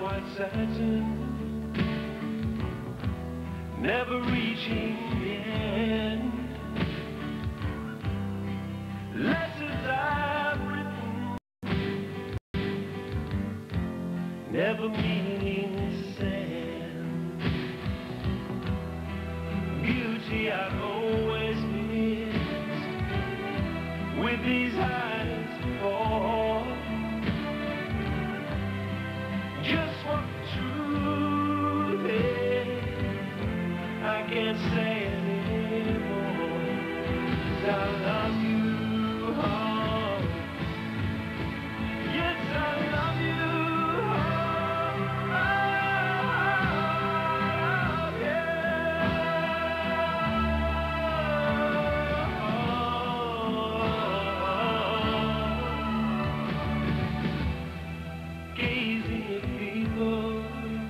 white satin, never reaching the end. Letters I've written, never meaning to send. Beauty I've always missed with these eyes before. Just what the truth is, I can't say anymore. 'Cause I love you, oh. Yes, I love you, oh, yeah. Gazing at people,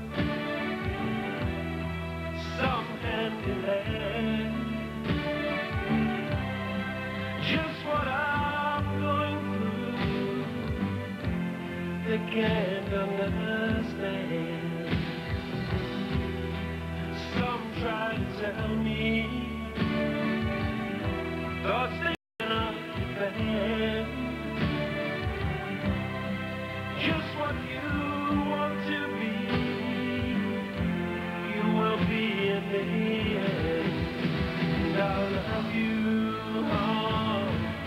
some hand in hand. Just what I'm going through, they can't understand. Some try to tell me thoughts they cannot defend. Just what you want to be, you will be in the end. And I love you, oh.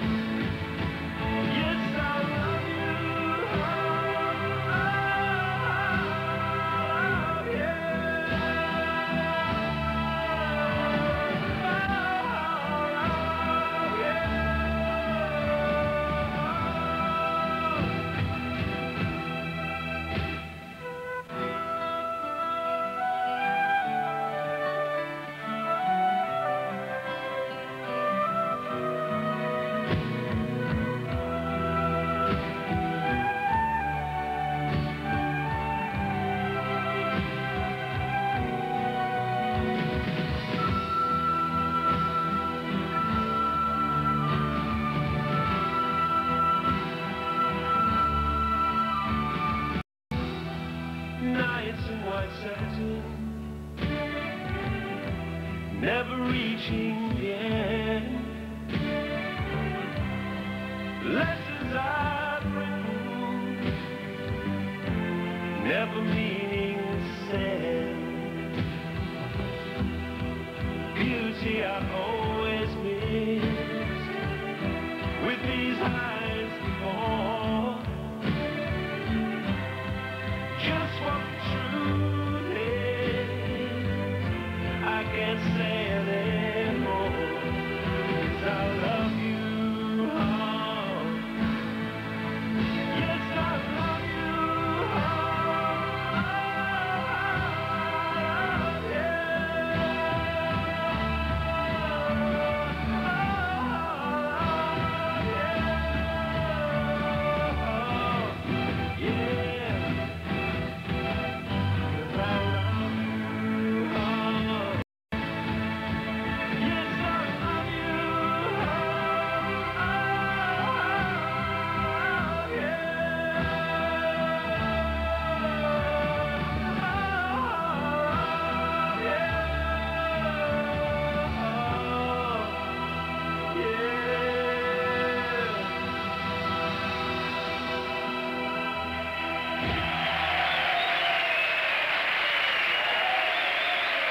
Yes, I love you, oh, yeah. Oh, yeah. Nights in white satin, never reaching the end. Letters I've written, never meaning to send. Beauty I've always missed with these eyes.